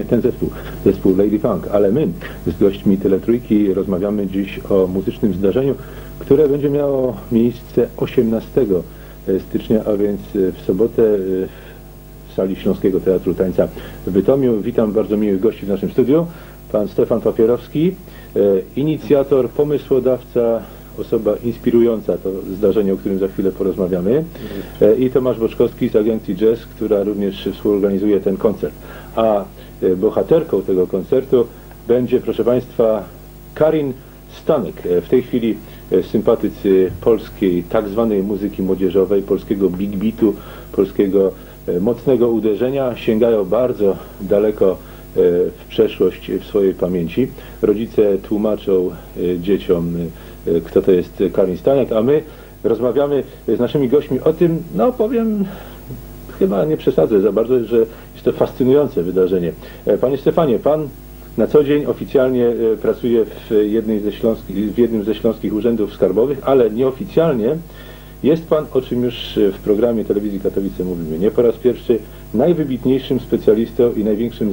ten zespół Lady Funk, ale my z gośćmi Teletrójki rozmawiamy dziś o muzycznym zdarzeniu, które będzie miało miejsce 18 stycznia, a więc w sobotę w sali Śląskiego Teatru Tańca w Bytomiu. Witam bardzo miłych gości w naszym studiu. Pan Stefan Papierowski, inicjator, pomysłodawca, osoba inspirująca to zdarzenie, o którym za chwilę porozmawiamy, i Tomasz Boczkowski z agencji Jazz, która również współorganizuje ten koncert. A bohaterką tego koncertu będzie, proszę Państwa, Karin Stanek. W tej chwili sympatycy polskiej tak zwanej muzyki młodzieżowej, polskiego big beatu, polskiego mocnego uderzenia sięgają bardzo daleko w przeszłość w swojej pamięci. Rodzice tłumaczą dzieciom, kto to jest Karin Stanek, a my rozmawiamy z naszymi gośćmi o tym, no powiem, chyba nie przesadzę za bardzo, że jest to fascynujące wydarzenie. Panie Stefanie, pan na co dzień oficjalnie pracuje w jednym ze śląskich urzędów skarbowych, ale nieoficjalnie jest pan, o czym już w programie telewizji Katowice mówimy, nie po raz pierwszy, najwybitniejszym specjalistą i największym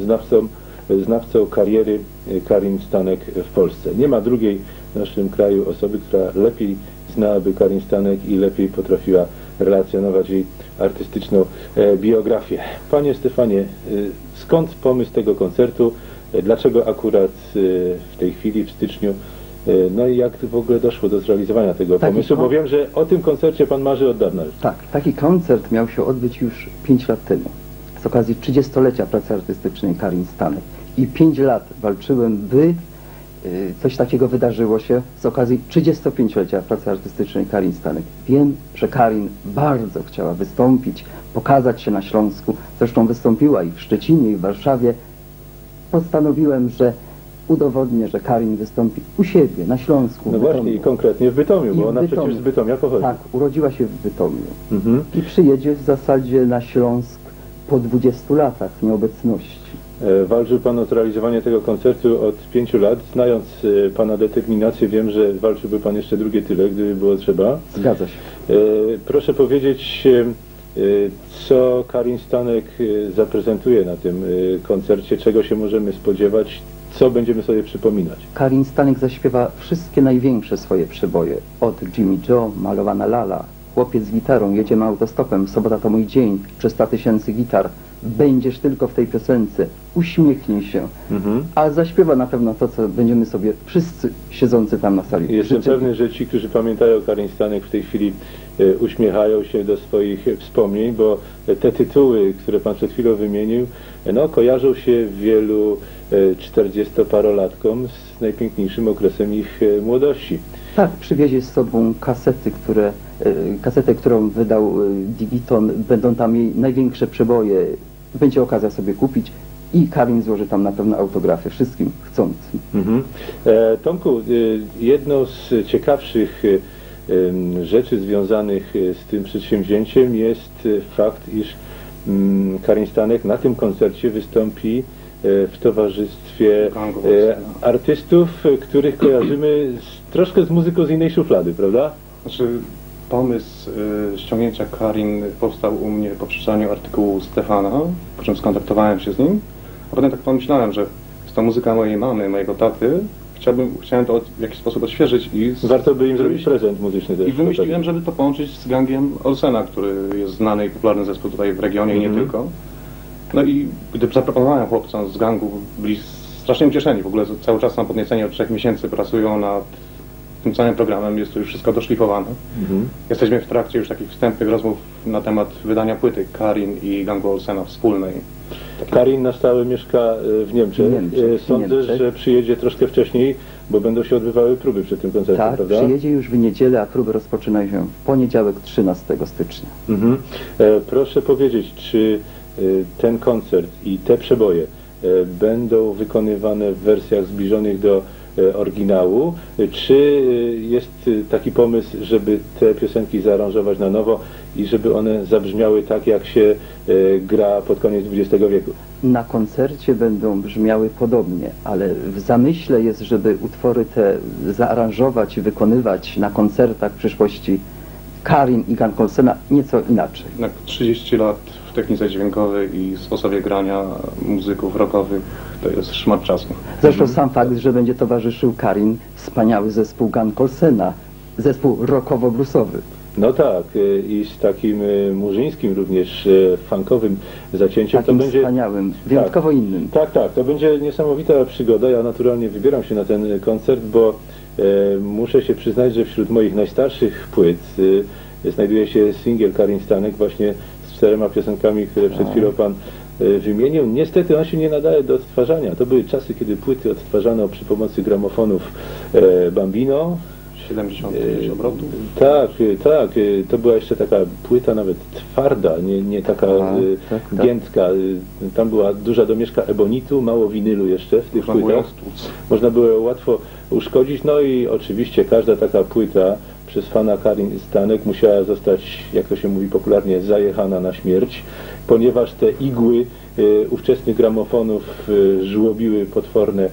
znawcą kariery Karin Stanek w Polsce. Nie ma drugiej w naszym kraju osoby, która lepiej znałaby Karin Stanek i lepiej potrafiła relacjonować jej artystyczną biografię. Panie Stefanie, skąd pomysł tego koncertu? Dlaczego akurat w tej chwili, w styczniu? No i jak w ogóle doszło do zrealizowania tego pomysłu? Bo wiem, że o tym koncercie pan marzy od dawna już. Tak, taki koncert miał się odbyć już 5 lat temu, z okazji 30-lecia pracy artystycznej Karin Stanek. I 5 lat walczyłem, by coś takiego wydarzyło się z okazji 35-lecia pracy artystycznej Karin Stanek. Wiem, że Karin bardzo chciała wystąpić, pokazać się na Śląsku. Zresztą wystąpiła i w Szczecinie, i w Warszawie. Postanowiłem, że udowodnię, że Karin wystąpi u siebie, na Śląsku. No właśnie, i konkretnie w Bytomiu, bo ona przecież z Bytomia pochodzi. Tak, urodziła się w Bytomiu. I przyjedzie w zasadzie na Śląsk po 20 latach nieobecności. Walczył pan o zrealizowanie tego koncertu od 5 lat. Znając pana determinację, wiem, że walczyłby pan jeszcze drugie tyle, gdyby było trzeba. Zgadza się. Proszę powiedzieć, co Karin Stanek zaprezentuje na tym koncercie, czego się możemy spodziewać, co będziemy sobie przypominać. Karin Stanek zaśpiewa wszystkie największe swoje przeboje. Od Jimmy Joe, Malowana Lala, Chłopiec z gitarą, Jedziemy autostopem, Sobota to mój dzień, 300 000 gitar. Będziesz tylko w tej piosence, uśmiechnij się. A zaśpiewa na pewno to, co będziemy sobie wszyscy siedzący tam na sali. Jestem pewny, że ci, którzy pamiętają Karin Stanek, w tej chwili uśmiechają się do swoich wspomnień, bo te tytuły, które pan przed chwilą wymienił, no, kojarzą się wielu 40-parolatkom z najpiękniejszym okresem ich młodości. Tak, przywiezie z sobą kasetę, którą wydał Digiton. Będą tam jej największe przeboje. Będzie okazja sobie kupić i Karin złoży tam na pewno autografy wszystkim chcącym. Tomku, jedną z ciekawszych rzeczy związanych z tym przedsięwzięciem jest fakt, iż Karin Stanek na tym koncercie wystąpi w towarzystwie artystów, których kojarzymy troszkę z muzyką z innej szuflady, prawda? Znaczy, pomysł ściągnięcia Karin powstał u mnie po przeczytaniu artykułu Stefana, po czym skontaktowałem się z nim, a potem tak pomyślałem, że jest to muzyka mojej mamy, mojego taty, chciałem to w jakiś sposób odświeżyć i... Warto by im zrobić prezent muzyczny też. I wymyśliłem, żeby to połączyć z gangiem Olsena, który jest znany i popularny zespół tutaj w regionie i nie tylko. No i gdy zaproponowałem chłopcom z gangu, byli strasznie ucieszeni. W ogóle cały czas są podnieceni, od 3 miesięcy pracują nad tym całym programem, jest to już wszystko doszlifowane. Jesteśmy w trakcie już takich wstępnych rozmów na temat wydania płyty Karin i gangu Olsena wspólnej. Karin na stałe mieszka w Niemczech. Sądzę, że przyjedzie troszkę wcześniej, bo będą się odbywały próby przed tym koncertem, tak, prawda? Przyjedzie już w niedzielę, a próby rozpoczynają się w poniedziałek 13 stycznia. Proszę powiedzieć, czy ten koncert i te przeboje będą wykonywane w wersjach zbliżonych do oryginału, czy jest taki pomysł, żeby te piosenki zaaranżować na nowo i żeby one zabrzmiały tak, jak się gra pod koniec XX wieku? Na koncercie będą brzmiały podobnie, ale w zamyśle jest, żeby utwory te zaaranżować i wykonywać na koncertach w przyszłości Karin i Gang Olsena nieco inaczej. Jednak 30 lat w technice dźwiękowej i sposobie grania muzyków rockowych to jest szmat czasu. Zresztą sam fakt, że będzie towarzyszył Karin wspaniały zespół Gang Olsena, zespół rockowo-bluesowy. No tak, i z takim murzyńskim również funkowym zacięciem. Takim to będzie wspaniałym, wyjątkowo innym. Tak, to będzie niesamowita przygoda. Ja naturalnie wybieram się na ten koncert, bo muszę się przyznać, że wśród moich najstarszych płyt znajduje się singiel Karin Stanek właśnie z 4 piosenkami, które przed chwilą Pan wymienił. Niestety on się nie nadaje do odtwarzania. To były czasy, kiedy płyty odtwarzano przy pomocy gramofonów Bambino. 70 obrotów? Tak, to była jeszcze taka płyta nawet twarda, nie taka giętka. Tam była duża domieszka ebonitu, mało winylu jeszcze w tych płytach. Można było ją łatwo uszkodzić, no i oczywiście każda taka płyta przez fana Karin Stanek musiała zostać, jak to się mówi popularnie, zajechana na śmierć, ponieważ te igły ówczesnych gramofonów żłobiły potworne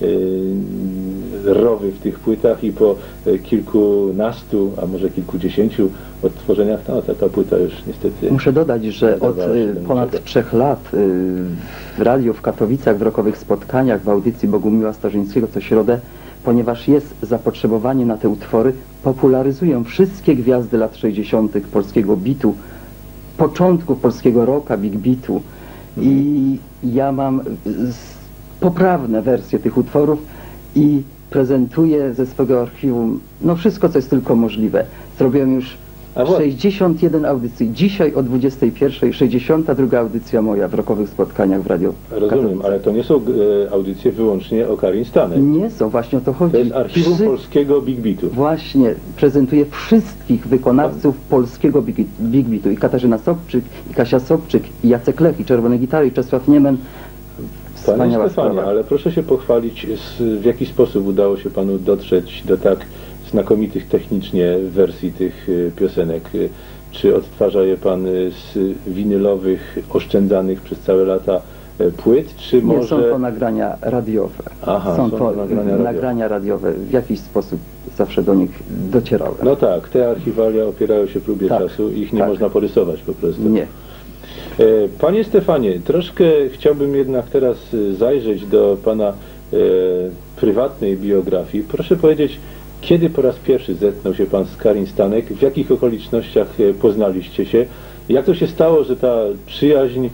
rowy w tych płytach i po kilkunastu, a może kilkudziesięciu odtworzeniach, no taka płyta już niestety... Muszę dodać, że od ponad 3 lat w radiu w Katowicach, w rockowych spotkaniach, w audycji Bogumiła Starzyńskiego co środę, ponieważ jest zapotrzebowanie na te utwory, popularyzują wszystkie gwiazdy lat 60. polskiego beatu, początku polskiego rocka, big beatu. I ja mam poprawne wersje tych utworów i prezentuję ze swego archiwum no wszystko, co jest tylko możliwe. Zrobiłem już 61 audycji. Dzisiaj o 21:00 62 audycja moja w rockowych spotkaniach w radiu. Rozumiem, ale to nie są audycje wyłącznie o Karin Stanek. Nie są, właśnie o to chodzi. To jest archiwum polskiego big beatu. Właśnie, prezentuję wszystkich wykonawców polskiego big beatu. I Katarzyna Sobczyk, i Kasia Sobczyk, i Jacek Lech, i Czerwone Gitary, i Czesław Niemen. Panie Stefanie, ale proszę się pochwalić, w jaki sposób udało się Panu dotrzeć do tak znakomitych technicznie wersji tych piosenek. Czy odtwarza je Pan z winylowych, oszczędzanych przez całe lata płyt, czy może... Nie, są to nagrania radiowe. Aha, są to nagrania radiowe. W jakiś sposób zawsze do nich docierałem. No tak, te archiwalia opierają się próbie czasu i ich nie można porysować po prostu. Nie. Panie Stefanie, troszkę chciałbym jednak teraz zajrzeć do Pana prywatnej biografii. Proszę powiedzieć, kiedy po raz pierwszy zetknął się Pan z Karin Stanek? W jakich okolicznościach poznaliście się? Jak to się stało, że ta przyjaźń,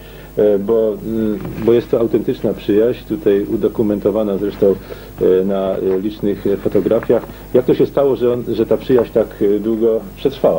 bo jest to autentyczna przyjaźń, tutaj udokumentowana zresztą na licznych fotografiach, jak to się stało, że ta przyjaźń tak długo przetrwała?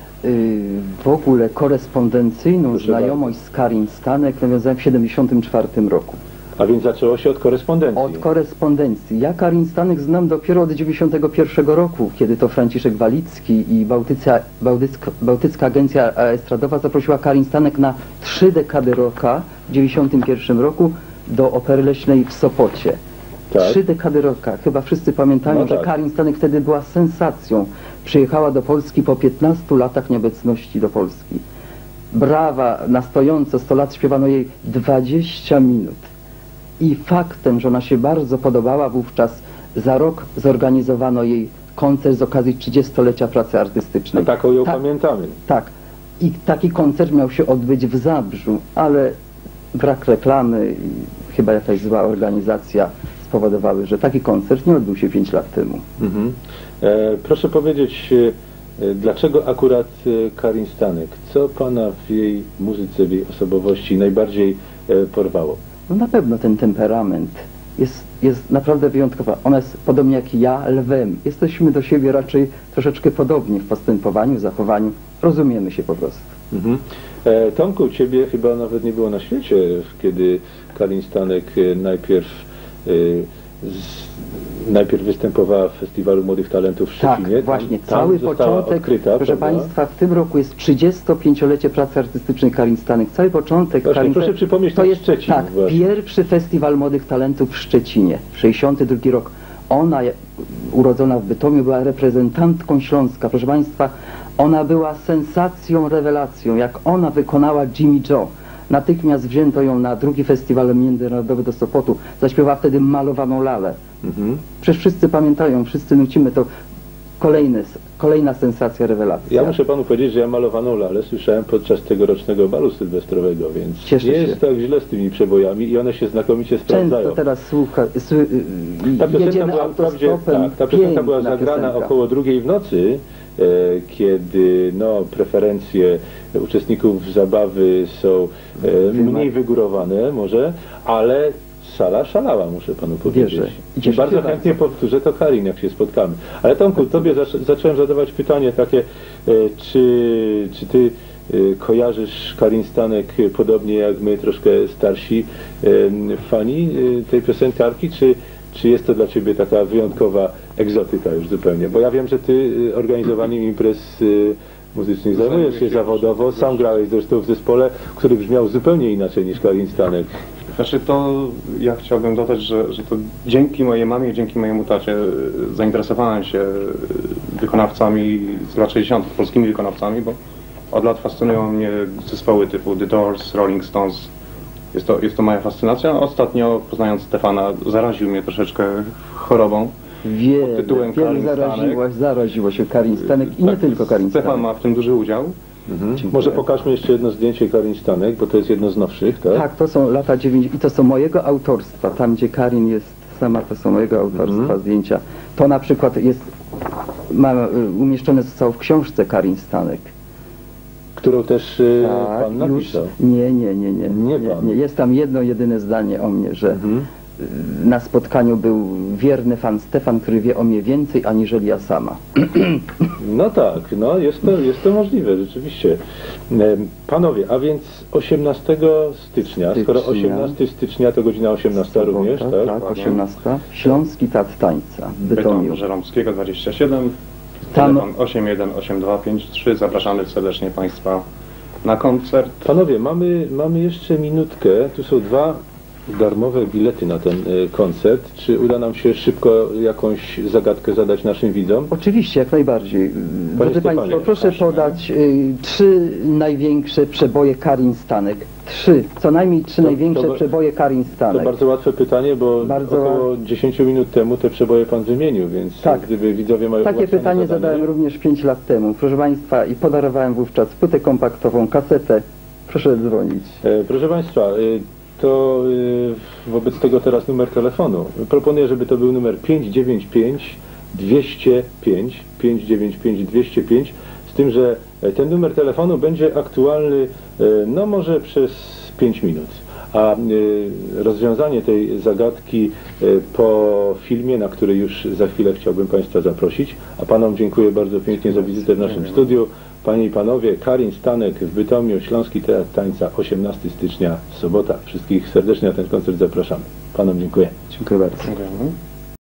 W ogóle korespondencyjną znajomość z Karin Stanek nawiązałem w 1974 roku. A więc zaczęło się od korespondencji. Od korespondencji. Ja Karin Stanek znam dopiero od 1991 roku, kiedy to Franciszek Walicki i Bałtycka Agencja Estradowa zaprosiła Karin Stanek na 3 dekady rocka w 1991 roku do Opery Leśnej w Sopocie. Tak. 3 dekady rocka. Chyba wszyscy pamiętają, że Karin Stanek wtedy była sensacją. Przyjechała do Polski po 15 latach nieobecności do Polski. Brawa, na stojąco, 100 lat śpiewano jej 20 minut. I faktem, że ona się bardzo podobała wówczas, za rok zorganizowano jej koncert z okazji 30-lecia pracy artystycznej. No taką ją pamiętamy. Tak. I taki koncert miał się odbyć w Zabrzu, ale brak reklamy i chyba jakaś zła organizacja spowodowały, że taki koncert nie odbył się 5 lat temu. Proszę powiedzieć, dlaczego akurat Karin Stanek? Co Pana w jej muzyce, w jej osobowości najbardziej porwało? No na pewno ten temperament jest naprawdę wyjątkowa. Ona jest podobnie jak ja, lwem. Jesteśmy do siebie raczej troszeczkę podobni w postępowaniu, zachowaniu. Rozumiemy się po prostu. Tomku, Ciebie chyba nawet nie było na świecie, kiedy Karin Stanek najpierw występowała w Festiwalu Młodych Talentów w Szczecinie. Tak, właśnie. Cały początek, odkryta, proszę Państwa, w tym roku jest 35-lecie pracy artystycznej Karin Stanek. Cały początek Karin proszę przypomnieć, to jest Szczecin. Tak, pierwszy Festiwal Młodych Talentów w Szczecinie, 62 rok. Ona, urodzona w Bytomiu, była reprezentantką Śląska. Proszę Państwa, ona była sensacją, rewelacją. Jak ona wykonała Jimmy Joe. Natychmiast wzięto ją na drugi festiwal międzynarodowy do Sopotu. Zaśpiewała wtedy Malowaną lalę. Przecież wszyscy pamiętają, wszyscy nucimy to. kolejna sensacja, rewelacja. Ja muszę panu powiedzieć, że ja malowaną lalę słyszałem podczas tegorocznego balu sylwestrowego, więc Cieszę nie się. jest tak źle z tymi przebojami i one się znakomicie sprawdzają. Często teraz Ta piosenka jedziemy była wprawdzie, autostopem. ta piosenka była Piękna zagrana piosenka. około 2:00 w nocy, kiedy preferencje uczestników zabawy są mniej wygórowane może, ale sala szalała, muszę panu powiedzieć. Wierzę. I I cieszę bardzo się chętnie powtórzę to, Karin, jak się spotkamy. Ale Tomku, tobie zacząłem zadawać pytanie takie, czy ty kojarzysz Karin Stanek podobnie jak my, troszkę starsi fani tej piosenkarki, czy jest to dla ciebie taka wyjątkowa egzotyka już zupełnie? Bo ja wiem, że ty organizowaniem imprez muzycznych zajmujesz się zawodowo, sam grałeś zresztą w zespole, który brzmiał zupełnie inaczej niż Karin Stanek. Znaczy to ja chciałbym dodać, że to dzięki mojej mamie, dzięki mojemu tacie zainteresowałem się wykonawcami z lat 60., polskimi wykonawcami, bo od lat fascynują mnie zespoły typu The Doors, Rolling Stones. Jest to moja fascynacja. Ostatnio, poznając Stefana, zaraził mnie troszeczkę chorobą. tytułem Karin Zaraziło się Karin Stanek i nie tylko Karin Stefan Stanek. ma w tym duży udział. Może pokażmy jeszcze jedno zdjęcie Karin Stanek, bo to jest jedno z nowszych, tak? Tak, to są lata 90 i to są mojego autorstwa. Tam, gdzie Karin jest sama, to są mojego autorstwa zdjęcia. To na przykład umieszczone zostało w książce Karin Stanek. Którą też pan napisał. Nie. Jest tam jedno jedyne zdanie o mnie, że na spotkaniu był wierny fan Stefan, który wie o mnie więcej aniżeli ja sama. No tak, no jest to możliwe, rzeczywiście. Panowie, a więc 18 stycznia, skoro 18 stycznia to godzina 18 również, tak? Tak, 18. Śląski Teatr Tańca w Bytomiu. Bytom Żeromskiego 27, Tam- telefon 818253. Zapraszamy serdecznie Państwa na koncert. Panowie, mamy jeszcze minutkę, tu są 2 darmowe bilety na ten koncert. Czy uda nam się szybko jakąś zagadkę zadać naszym widzom? Oczywiście, jak najbardziej. Drodzy Stefanie, Państwo, proszę podać 3 największe przeboje Karin Stanek. Co najmniej 3 największe przeboje Karin To Stanek. bardzo łatwe pytanie, bo Bardzo około 10 minut temu te przeboje pan wymienił, więc Tak. gdyby widzowie mają Takie ułatwione pytanie zadanie. zadałem również 5 lat temu, proszę Państwa, i podarowałem wówczas płytę kompaktową, kasetę. Proszę dzwonić. Proszę Państwa, to wobec tego teraz numer telefonu. Proponuję, żeby to był numer 595 205 595 205, z tym, że ten numer telefonu będzie aktualny no może przez 5 minut. A rozwiązanie tej zagadki po filmie, na który już za chwilę chciałbym Państwa zaprosić. A Panom dziękuję bardzo pięknie za wizytę w naszym studiu. Panie i Panowie, Karin Stanek w Bytomiu, Śląski Teatr Tańca, 18 stycznia, sobota. Wszystkich serdecznie na ten koncert zapraszamy. Panom dziękuję. Dziękuję bardzo. Dziękujemy.